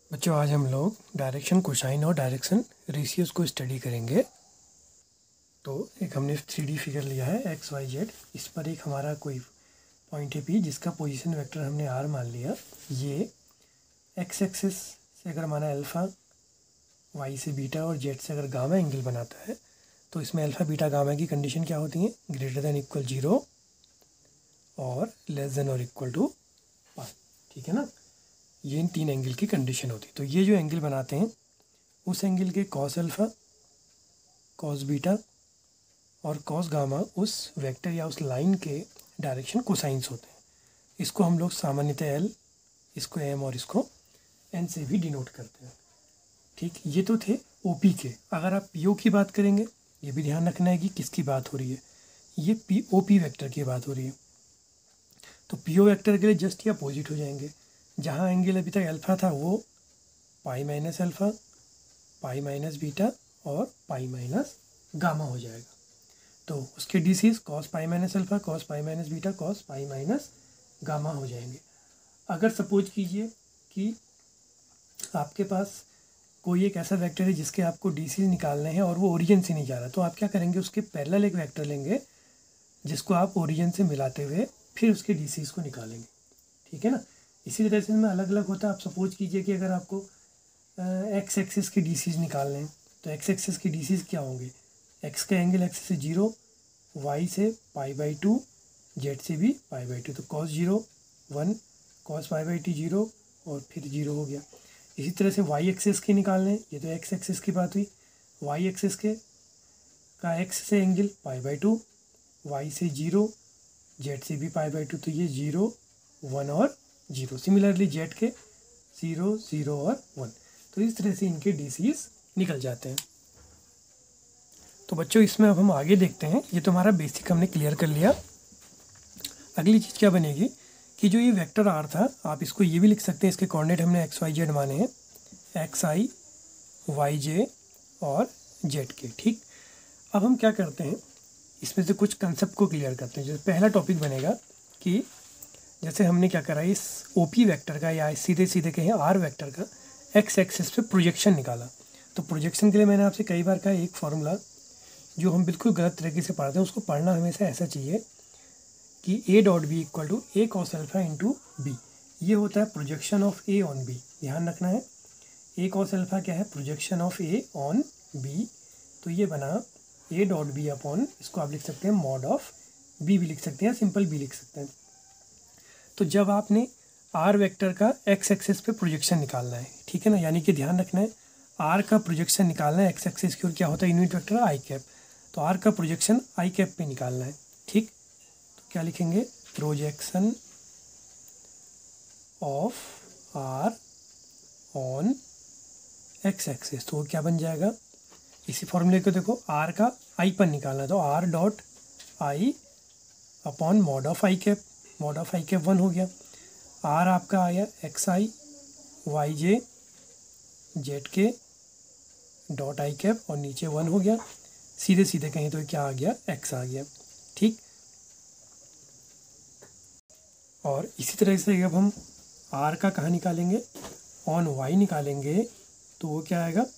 बच्चों आज हम लोग डायरेक्शन कोसाइन और डायरेक्शन रेशियोज को स्टडी करेंगे। तो एक हमने 3D फिगर लिया है एक्स वाई जेड। इस पर एक हमारा कोई पॉइंट है पी जिसका पोजीशन वेक्टर हमने आर मान लिया। ये एक्स एक्सिस से अगर माना अल्फ़ा, वाई से बीटा और जेड से अगर गामा एंगल बनाता है तो इसमें अल्फ़ा बीटा गामा की कंडीशन क्या होती है? ग्रेटर देन इक्वल 0 और लेस देन और इक्वल टू पाई। ठीक है ना, ये इन तीन एंगल की कंडीशन होती है। तो ये जो एंगल बनाते हैं उस एंगल के कॉस अल्फ़ा, कॉस बीटा और कॉस गामा उस वेक्टर या उस लाइन के डायरेक्शन कोसाइंस होते हैं। इसको हम लोग सामान्यतः एल, इसको एम और इसको एन से भी डिनोट करते हैं। ठीक, ये तो थे ओपी के। अगर आप पीओ की बात करेंगे, ये भी ध्यान रखना है कि किसकी बात हो रही है। ये पी ओपी वेक्टर की बात हो रही है। तो पीओ वेक्टर के लिए जस्ट ये अपोजिट हो जाएंगे। जहाँ एंगल अभी तक अल्फ़ा था वो pi minus alpha, pi minus beta और पाई माइनस गामा हो जाएगा। तो उसके DCs cos pi minus alpha, cos pi minus beta, cos pi minus gamma हो जाएंगे। अगर सपोज कीजिए कि आपके पास कोई एक ऐसा वेक्टर है जिसके आपको डीसीज निकालने हैं और वो ओरिजिन से नहीं जा रहा, तो आप क्या करेंगे, उसके पैरेलल एक वेक्टर लेंगे जिसको आप ओरिजिन से मिलाते हुए फिर उसके डीसीज को निकालेंगे। ठीक है ना, इसी तरह से में अलग अलग होता है। आप सपोज कीजिए कि अगर आपको एक्स एक्सिस के डीसीज निकालने हैं तो एक्स एक्सिस के डीसीज क्या होंगे? एक्स का एंगल एक्स से 0, वाई से पाई/2, जेड से भी पाई/2। तो कॉस 0 1, कॉस पाई/2 0 और फिर 0 हो गया। इसी तरह से वाई एक्सिस के निकालने हैं, ये तो एक्स एक्सिस की बात हुई। वाई एक्सिस के का एक्स से एंगल पाई/2, वाई से 0, जेड से भी पाई/2। तो ये 0 1 और 0। सिमिलरली जेड के 0 0 और 1। तो इस तरह से इनके डीसीज निकल जाते हैं। तो बच्चों इसमें अब हम आगे देखते हैं। ये तो हमारा बेसिक हमने क्लियर कर लिया। अगली चीज़ क्या बनेगी कि जो ये वेक्टर आर था, आप इसको ये भी लिख सकते हैं, इसके कोऑर्डिनेट हमने एक्स वाई जेड माने हैं, एक्स आई वाई जे और जेड के। ठीक, अब हम क्या करते हैं, इसमें से कुछ कंसेप्ट को क्लियर करते हैं। जैसे पहला टॉपिक बनेगा कि जैसे हमने क्या करा, इस ओपी वेक्टर का या सीधे सीधे कहें आर वेक्टर का एक्स एक्सिस पे प्रोजेक्शन निकाला। तो प्रोजेक्शन के लिए मैंने आपसे कई बार कहा, एक फॉर्मूला जो हम बिल्कुल गलत तरीके से पढ़ते हैं उसको पढ़ना हमेशा ऐसा चाहिए कि A dot B equal to A cos alpha into B. ये होता है projection of A on B. ध्यान रखना है, ए कॉस अल्फा क्या है? Projection of A on B. तो ये बना ए डॉट बी अपॉन, इसको आप लिख सकते हैं मॉड ऑफ बी भी लिख सकते हैं, सिंपल बी लिख सकते हैं। तो जब आपने आर वेक्टर का एक्स एक्सिस पे प्रोजेक्शन निकालना है, ठीक है ना, यानी कि ध्यान रखना है आर का प्रोजेक्शन निकालना है एक्स एक्सिस की ओर, क्या होता है? Unit vector I cap. तो आर का प्रोजेक्शन आई कैप पे निकालना है। ठीक, तो क्या लिखेंगे? Projection of R on X axis. तो वो क्या बन जाएगा? इसी फॉर्मूले को देखो, आर का आई पर निकालना है तो R dot I upon mod of I cap. Mod of I cap 1 हो गया। आर आपका आया X I Y J Z K dot I cap और नीचे 1 हो गया। सीधे सीधे कहीं तो क्या आ गया? एक्स आ गया। ठीक, और इसी तरह से जब हम आर का कहाँ निकालेंगे? ऑन वाई निकालेंगे तो वो क्या आएगा?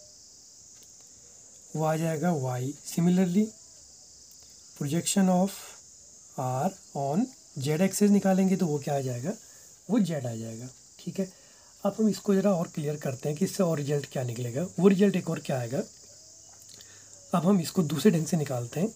वो आ जाएगा Y. Similarly projection of R on Z axis निकालेंगे तो वो क्या आ जाएगा? वो जेड आ जाएगा। ठीक है, अब हम इसको ज़रा और क्लियर करते हैं कि इससे और रिजल्ट क्या निकलेगा। वो रिजल्ट एक और क्या आएगा, अब हम इसको दूसरे ढंग से निकालते हैं।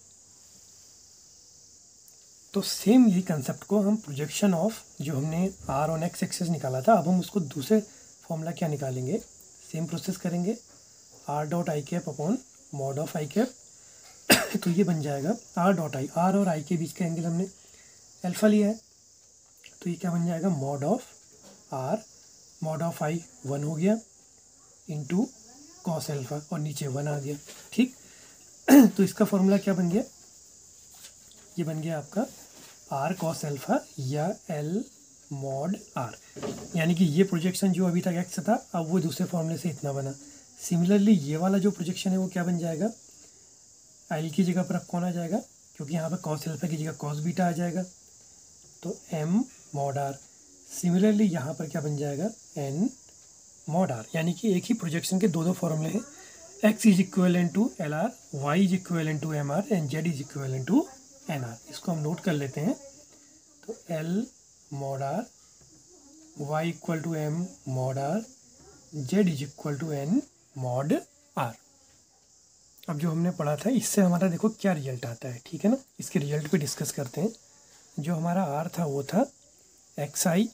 तो सेम यही कंसेप्ट को हम प्रोजेक्शन ऑफ जो हमने आर ऑन एक्स एक्सिस निकाला था, अब हम उसको दूसरे फॉर्मूला क्या निकालेंगे, सेम प्रोसेस करेंगे, R dot I cap upon mod of I cap. तो ये बन जाएगा आर डॉट आई, आर और आई के बीच का एंगल हमने अल्फा लिया है, तो ये क्या बन जाएगा? Mod of R, mod of I 1 हो गया इंटू कॉस अल्फा और नीचे 1 आ गया। ठीक, तो इसका फॉर्मूला क्या बन गया? ये बन गया आपका आर कॉस अल्फा या एल मॉड आर। यानी कि ये प्रोजेक्शन जो अभी तक एक्स था, अब वो दूसरे फॉर्मूले से इतना बना। सिमिलरली ये वाला जो प्रोजेक्शन है वो क्या बन जाएगा? एल की जगह पर अब कौन आ जाएगा? क्योंकि यहाँ पर कॉस अल्फा की जगह कॉस बीटा आ जाएगा, तो एम मॉड आर। सिमिलरली यहाँ पर क्या बन जाएगा? एन मॉड आर, यानी कि एक ही प्रोजेक्शन के दो फॉर्मूले हैं। x is equivalent to L R, Y is equivalent to M R and Z is equivalent to N R. इसको हम नोट कर लेते हैं। तो L mod R, Y equal to M mod R, Z is equal to N mod R. अब जो हमने पढ़ा था इससे हमारा देखो क्या रिजल्ट आता है, ठीक है ना। इसके रिजल्ट पे डिस्कस करते हैं। जो हमारा आर था वो था X I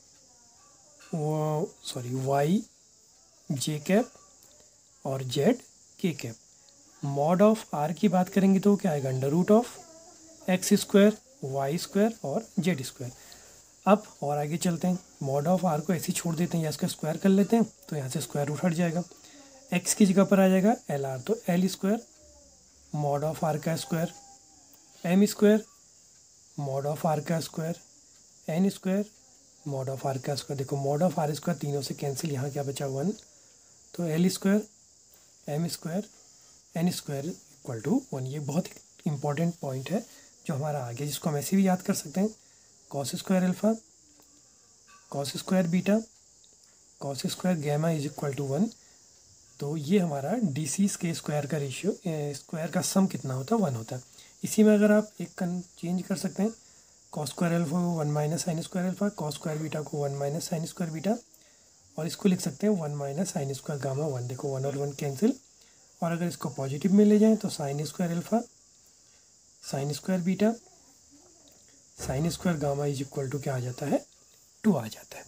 Y J cap और Z K cap. Mod of R की बात करेंगे तो क्या आएगा, under root of X square Y square और जेड स्क्वायर। अब और आगे चलते हैं, मॉड ऑफ आर को ऐसे ही छोड़ देते हैं या इसका स्क्वायर कर लेते हैं, तो यहाँ से स्क्वायर रूट हट जाएगा। एक्स की जगह पर आ जाएगा एल आर, तो L square mod of R का square, M square mod of R का square, N square mod of R का स्क्वायर। देखो मॉड ऑफ आर स्क्वायर तीनों से कैंसिल, यहाँ क्या बचा 1, तो L square M square N square equal to 1। ये बहुत इंपॉर्टेंट पॉइंट है जो हमारा आगे, जिसको हम ऐसे भी याद कर सकते हैं, cos square alpha cos square beta cos square gamma is equal to 1। तो ये हमारा डी सी के स्क्वायर का रेशियो, स्क्वायर का सम कितना होता है, 1 होता है। इसी में अगर आप एक चेंज कर सकते हैं, कॉस स्क्वायर अल्फा को 1 minus sine square alpha, cos square beta को 1 माइनस साइन स्क्वायर बीटा, और इसको लिख सकते हैं 1 माइनस साइन स्क्वायर गामा 1। देखो 1 और 1 कैंसिल, और अगर इसको पॉजिटिव में ले जाएं तो sine square alpha sine square beta sine square gamma is equal to क्या आ जाता है, 2 आ जाता है।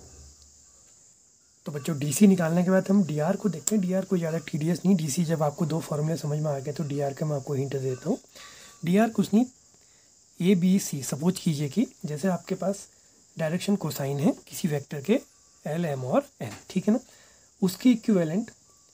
तो बच्चों डीसी निकालने के बाद हम डीआर को देखते हैं। डीआर कोई ज़्यादा टीडीएस नहीं, डीसी जब आपको दो फॉर्मूले समझ में आ गए तो डीआर का मैं आपको हिंट देता हूँ। डीआर कुछ नहीं, ए बी सी। सपोज कीजिए कि जैसे आपके पास डायरेक्शन कोसाइन है किसी वेक्टर के एल एम और एन, ठीक है ना। उसकी equivalent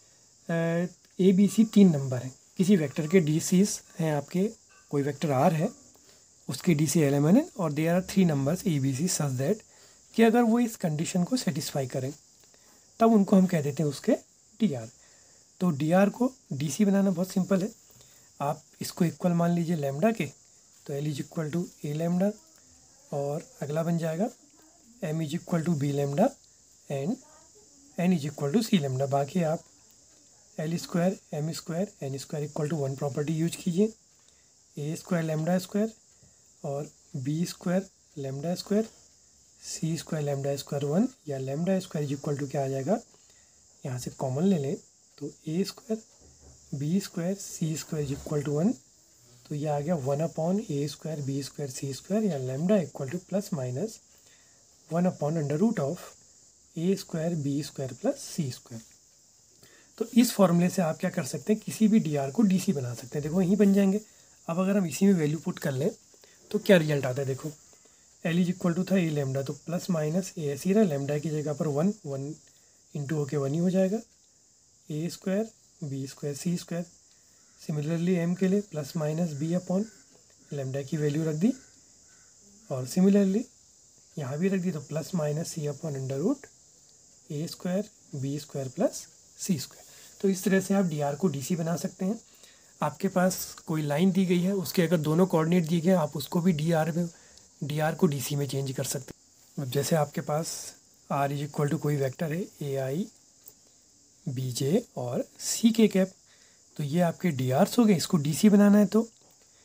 A B C 3 number हैं। किसी वेक्टर के डी सीज हैं आपके, कोई वेक्टर आर है उसके D C L M N है, और there are 3 numbers A B C such that कि अगर वो इस कंडीशन को सेटिस्फाई करें तब उनको हम कह देते हैं उसके डी आर। तो डी आर को डी सी बनाना बहुत सिंपल है। आप इसको इक्वल मान लीजिए लैम्डा के, तो L is equal to A lambda, और अगला बन जाएगा M is equal to B lambda and N is equal to C lambda. बाकी आप L square M square N square equal to 1 property use कीजिए, ए स्क्वायर लैम्डा स्क्वायर और B square lambda square C square lambda square 1, या lambda square is equal to क्या आ जाएगा, यहाँ से कॉमन ले लें तो ए square B square C square is equal to 1, तो ये आ गया 1 upon A square B square C square, या lambda equal to plus minus 1 upon under root of A square B square plus C square. तो इस फॉर्मूले से आप क्या कर सकते हैं, किसी भी डी आर को डी सी बना सकते हैं। देखो यहीं बन जाएंगे। अब अगर हम इसी में वैल्यू पुट कर लें तो क्या रिजल्ट आता है, देखो एल इज इक्वल टू था ए लैम्डा, तो प्लस माइनस ए ऐसे ही रहा, लैम्डा की जगह पर 1 इंटू होके 1 ही हो जाएगा, A square B square C square. Similarly M के लिए plus minus B upon lambda की वैल्यू रख दी, और सिमिलरली यहाँ भी रख दी, तो plus minus C upon under root A square B square plus C square. तो इस तरह से आप डी आर को डी सी बना सकते हैं। आपके पास कोई लाइन दी गई है, उसके अगर दोनों कोऑर्डिनेट दिए गए आप उसको भी डी आर को डी सी में चेंज कर सकते हैं। अब जैसे आपके पास आर इज इक्वल टू कोई वेक्टर है ए आई बी जे और सी के कैप, तो ये आपके डी आर्स हो गए। इसको डी सी बनाना है तो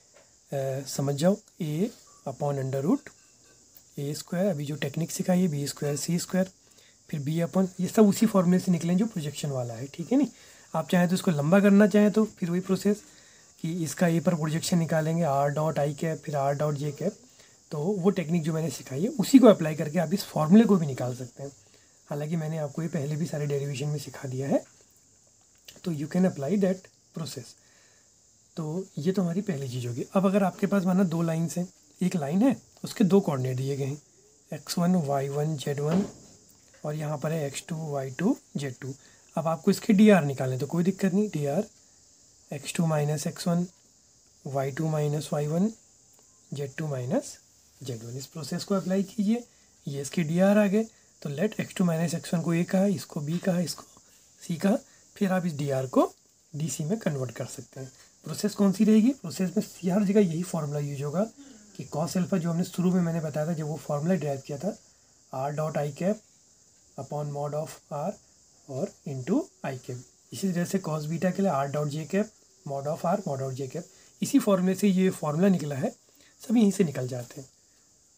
समझ जाओ, A upon under root A square, अभी जो टेक्निक सिखाई है बी स्क्वायर सी स्क्वायर, फिर बी अपॉन, ये सब उसी फॉर्मूले से निकले जो प्रोजेक्शन वाला है, ठीक है नहीं। आप चाहें तो इसको लंबा करना चाहें तो फिर वही प्रोसेस कि इसका ए पर प्रोजेक्शन निकालेंगे आर डॉट आई कैप फिर आर डॉट जे कैप, तो वो टेक्निक जो मैंने सिखाई है उसी को अप्लाई करके आप इस फॉर्मूले को भी निकाल सकते हैं। हालांकि मैंने आपको ये पहले भी सारे डेरिवेशन में सिखा दिया है, तो you can apply that process. तो ये तो हमारी पहली चीज़ होगी। अब अगर आपके पास माना 2 लाइन्स हैं, एक लाइन है उसके 2 कोऑर्डिनेट दिए गए हैं x1 y1 z1, और यहाँ पर है x2 y2 z2। अब आपको इसके डी आर निकालने तो कोई दिक्कत नहीं, D R x2 minus x1 y2 minus y1 z2 minus z1। इस प्रोसेस को अप्लाई कीजिए, ये इसके डी आर आ गए। तो लेट x2 माइनस x1 को ए कहा, इसको बी कहा, इसको सी कहा, फिर आप इस डी आर को डी सी में कन्वर्ट कर सकते हैं। प्रोसेस कौन सी रहेगी, प्रोसेस में हर जगह यही फार्मूला यूज होगा कि कॉस अल्फा जो हमने शुरू में मैंने बताया था, जब वो फार्मूला ड्राइव किया था, R dot I cap upon mod of R और इंटू आई कैप। इसी तरह से कॉस बीटा के लिए R dot J cap mod of R mod of J cap. इसी फॉर्मूले से ये फॉर्मूला निकला है, सब यहीं से निकल जाते हैं।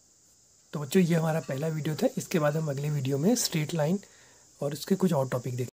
तो बच्चों ये हमारा पहला वीडियो था। इसके बाद हम अगले वीडियो में स्ट्रेट लाइन और उसके कुछ और टॉपिक देखेंगे।